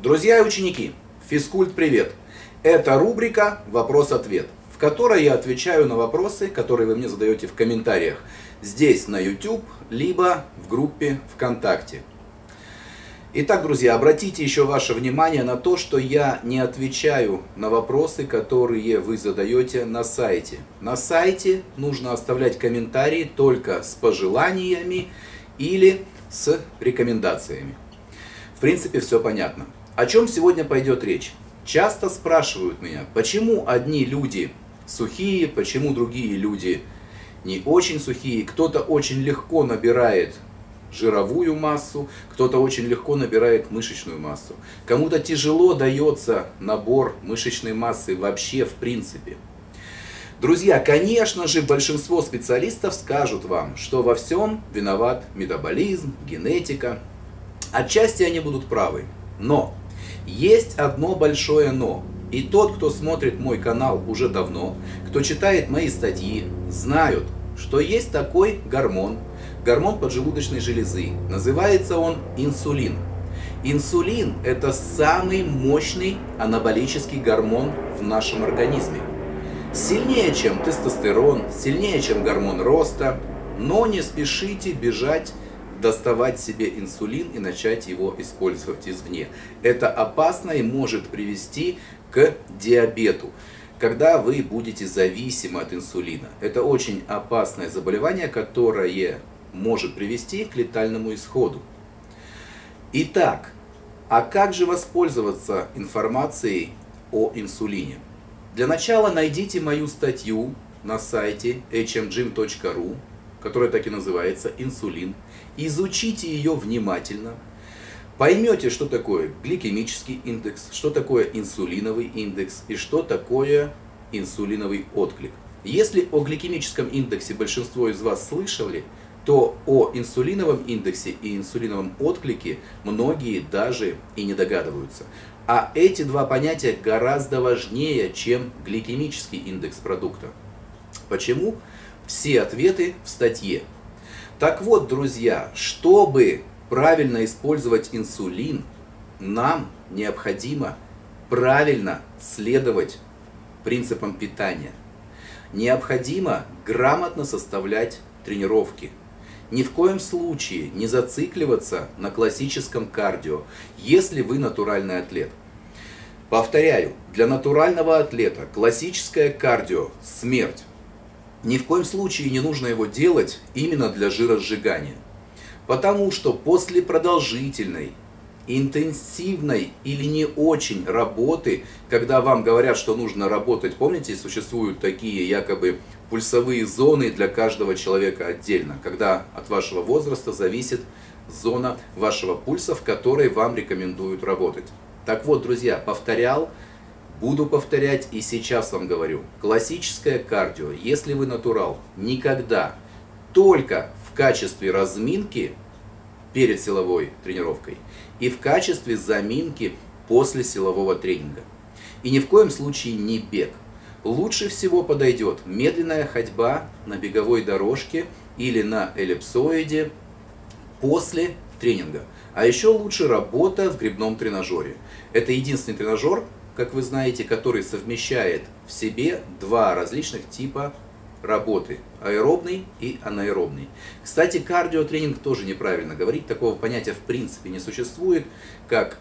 Друзья и ученики, физкульт привет! Это рубрика «Вопрос-ответ», в которой я отвечаю на вопросы, которые вы мне задаете в комментариях здесь на YouTube, либо в группе ВКонтакте. Итак, друзья, обратите еще ваше внимание на то, что я не отвечаю на вопросы, которые вы задаете на сайте. На сайте нужно оставлять комментарии только с пожеланиями или с рекомендациями. В принципе, все понятно. О чем сегодня пойдет речь? Часто спрашивают меня, почему одни люди сухие, почему другие люди не очень сухие. Кто-то очень легко набирает жировую массу, кто-то очень легко набирает мышечную массу. Кому-то тяжело дается набор мышечной массы вообще в принципе. Друзья, конечно же, большинство специалистов скажут вам, что во всем виноват метаболизм, генетика. Отчасти они будут правы, но есть одно большое но. И тот, кто смотрит мой канал уже давно, кто читает мои статьи, знают, что есть такой гормон поджелудочной железы. Называется он инсулин. Инсулин – это самый мощный анаболический гормон в нашем организме. Сильнее, чем тестостерон, сильнее, чем гормон роста, но не спешите бежать доставать себе инсулин и начать его использовать извне. Это опасно и может привести к диабету, когда вы будете зависимы от инсулина. Это очень опасное заболевание, которое может привести к летальному исходу. Итак, а как же воспользоваться информацией о инсулине? Для начала найдите мою статью на сайте hmgym.ru, которая так и называется «Инсулин». Изучите ее внимательно. Поймете, что такое гликемический индекс, что такое инсулиновый индекс и что такое инсулиновый отклик. Если о гликемическом индексе большинство из вас слышали, то о инсулиновом индексе и инсулиновом отклике многие даже и не догадываются. А эти два понятия гораздо важнее, чем гликемический индекс продукта. Почему? Все ответы в статье. Так вот, друзья, чтобы правильно использовать инсулин, нам необходимо правильно следовать принципам питания. Необходимо грамотно составлять тренировки. Ни в коем случае не зацикливаться на классическом кардио, если вы натуральный атлет. Повторяю, для натурального атлета классическое кардио – смерть. Ни в коем случае не нужно его делать именно для жиросжигания. Потому что после продолжительной, интенсивной или не очень работы, когда вам говорят, что нужно работать, помните, существуют такие якобы пульсовые зоны для каждого человека отдельно, когда от вашего возраста зависит зона вашего пульса, в которой вам рекомендуют работать. Так вот, друзья, повторял, буду повторять и сейчас вам говорю. Классическое кардио, если вы натурал, никогда, только в качестве разминки перед силовой тренировкой и в качестве заминки после силового тренинга. И ни в коем случае не бег. Лучше всего подойдет медленная ходьба на беговой дорожке или на эллипсоиде после тренинга. А еще лучше работа в гребном тренажере. Это единственный тренажер, как вы знаете, который совмещает в себе два различных типа работы. Аэробный и анаэробный. Кстати, кардиотренинг тоже неправильно говорить. Такого понятия в принципе не существует, как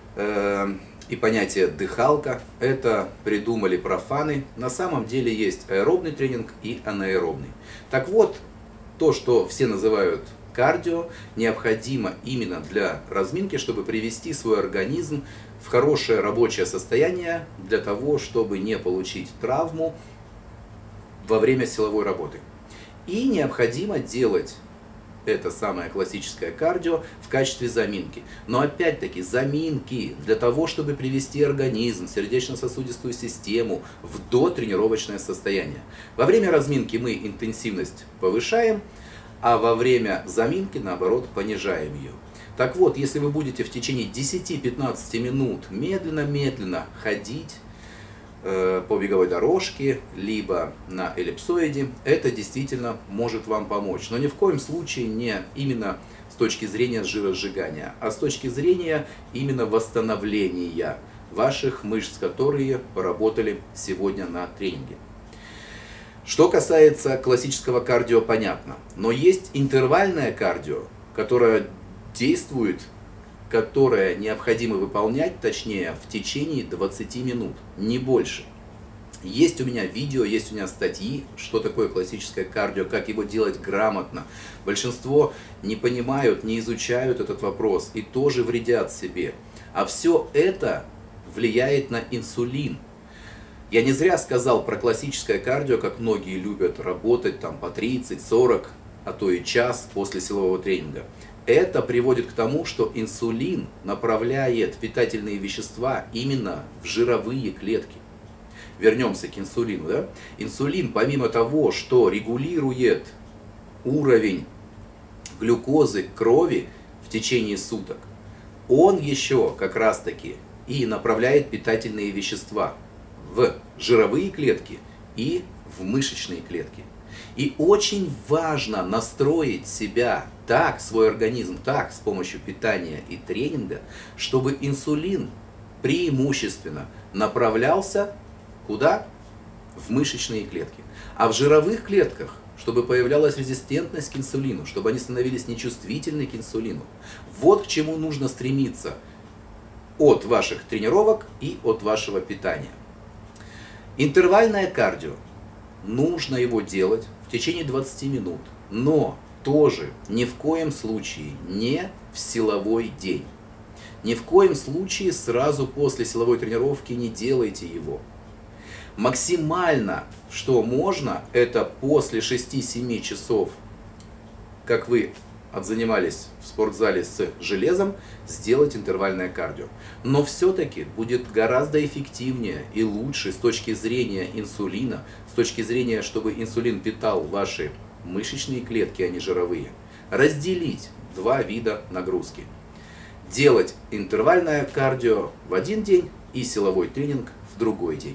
и понятие дыхалка. Это придумали профаны. На самом деле есть аэробный тренинг и анаэробный. Так вот, то, что все называют кардио, необходимо именно для разминки, чтобы привести свой организм в хорошее рабочее состояние для того, чтобы не получить травму во время силовой работы. И необходимо делать это самое классическое кардио в качестве заминки. Но опять-таки заминки для того, чтобы привести организм, сердечно-сосудистую систему в дотренировочное состояние. Во время разминки мы интенсивность повышаем, а во время заминки, наоборот, понижаем ее. Так вот, если вы будете в течение 10-15 минут медленно-медленно ходить по беговой дорожке, либо на эллипсоиде, это действительно может вам помочь. Но ни в коем случае не именно с точки зрения жиросжигания, а с точки зрения именно восстановления ваших мышц, которые поработали сегодня на тренинге. Что касается классического кардио, понятно. Но есть интервальное кардио, которое действует, которое необходимо выполнять, точнее, в течение 20 минут, не больше. Есть у меня видео, есть у меня статьи, что такое классическое кардио, как его делать грамотно. Большинство не понимают, не изучают этот вопрос и тоже вредят себе. А все это влияет на инсулин. Я не зря сказал про классическое кардио, как многие любят работать там по 30-40, а то и час после силового тренинга. Это приводит к тому, что инсулин направляет питательные вещества именно в жировые клетки. Вернемся к инсулину. Да? Инсулин, помимо того, что регулирует уровень глюкозы крови в течение суток, он еще как раз таки и направляет питательные вещества в жировые клетки и в мышечные клетки. И очень важно настроить себя так, свой организм так, с помощью питания и тренинга, чтобы инсулин преимущественно направлялся куда? В мышечные клетки. А в жировых клетках, чтобы появлялась резистентность к инсулину, чтобы они становились нечувствительны к инсулину. Вот к чему нужно стремиться от ваших тренировок и от вашего питания. Интервальное кардио. Нужно его делать в течение 20 минут, но тоже ни в коем случае не в силовой день. Ни в коем случае сразу после силовой тренировки не делайте его. Максимально, что можно, это после 6-7 часов, как вы отзанимались в спортзале с железом, сделать интервальное кардио. Но все-таки будет гораздо эффективнее и лучше с точки зрения инсулина, с точки зрения, чтобы инсулин питал ваши мышечные клетки, а не жировые, разделить два вида нагрузки. Делать интервальное кардио в один день и силовой тренинг в другой день.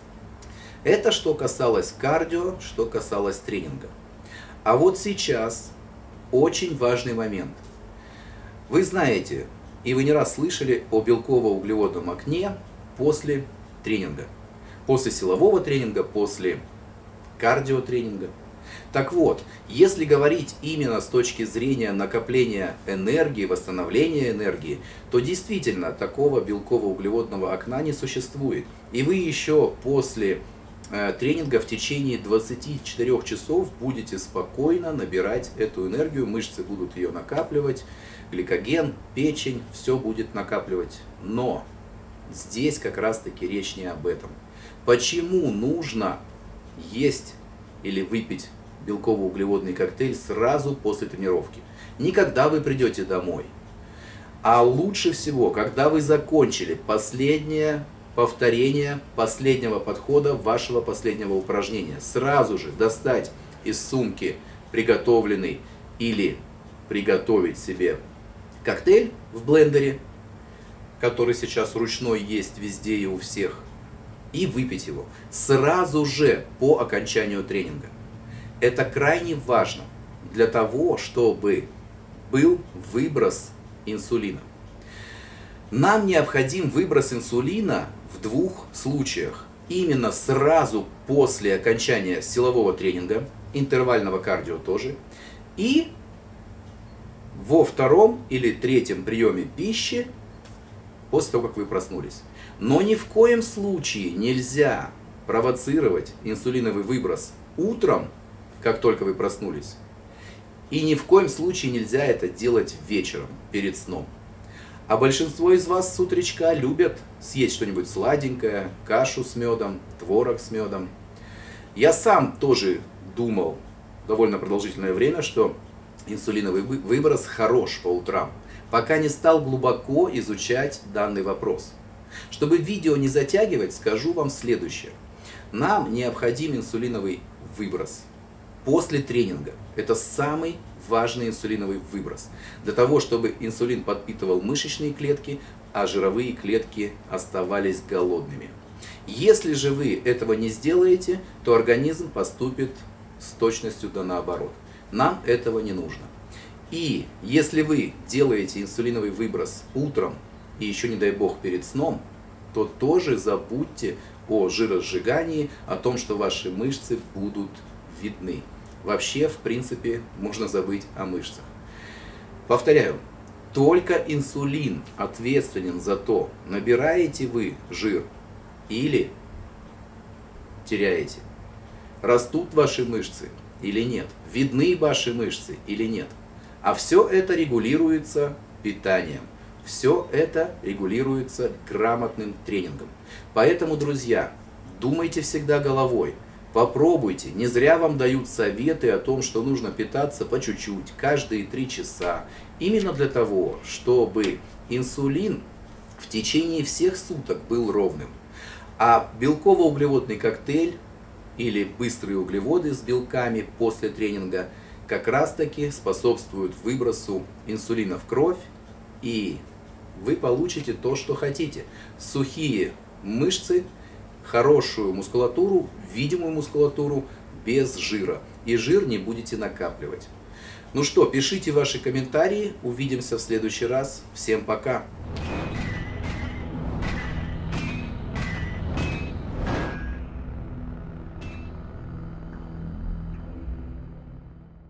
Это что касалось кардио, что касалось тренинга. А вот сейчас очень важный момент. Вы знаете, и вы не раз слышали о белково-углеводном окне после тренинга. После силового тренинга, после кардиотренинга. Так вот, если говорить именно с точки зрения накопления энергии, восстановления энергии, то действительно такого белково-углеводного окна не существует. И вы еще после тренинга в течение 24 часов будете спокойно набирать эту энергию, мышцы будут ее накапливать, гликоген, печень, все будет накапливать. Но здесь как раз таки речь не об этом. Почему нужно есть или выпить белково-углеводный коктейль сразу после тренировки? Не когда вы придете домой, а лучше всего, когда вы закончили последнее повторение последнего подхода вашего последнего упражнения. Сразу же достать из сумки приготовленный или приготовить себе коктейль в блендере, который сейчас ручной есть везде и у всех, и выпить его сразу же по окончанию тренинга. Это крайне важно для того, чтобы был выброс инсулина. Нам необходим выброс инсулина в двух случаях. Именно сразу после окончания силового тренинга, интервального кардио тоже, и во втором или третьем приеме пищи после того, как вы проснулись. Но ни в коем случае нельзя провоцировать инсулиновый выброс утром, как только вы проснулись. И ни в коем случае нельзя это делать вечером, перед сном. А большинство из вас с утречка любят съесть что-нибудь сладенькое, кашу с медом, творог с медом. Я сам тоже думал довольно продолжительное время, что инсулиновый выброс хорош по утрам, пока не стал глубоко изучать данный вопрос. Чтобы видео не затягивать, скажу вам следующее. Нам необходим инсулиновый выброс после тренинга. Это самый важный инсулиновый выброс. Для того, чтобы инсулин подпитывал мышечные клетки, а жировые клетки оставались голодными. Если же вы этого не сделаете, то организм поступит с точностью да наоборот. Нам этого не нужно. И если вы делаете инсулиновый выброс утром и еще, не дай бог, перед сном, то тоже забудьте о жиросжигании, о том, что ваши мышцы будут видны. Вообще, в принципе, можно забыть о мышцах. Повторяю, только инсулин ответственен за то, набираете вы жир или теряете. Растут ваши мышцы или нет, видны ваши мышцы или нет. А все это регулируется питанием, все это регулируется грамотным тренингом. Поэтому, друзья, думайте всегда головой, попробуйте, не зря вам дают советы о том, что нужно питаться по чуть-чуть, каждые 3 часа. Именно для того, чтобы инсулин в течение всех суток был ровным. А белково-углеводный коктейль или быстрые углеводы с белками после тренинга как раз таки способствуют выбросу инсулина в кровь, и вы получите то, что хотите. Сухие мышцы, хорошую мускулатуру, видимую мускулатуру без жира. И жир не будете накапливать. Ну что, пишите ваши комментарии. Увидимся в следующий раз. Всем пока!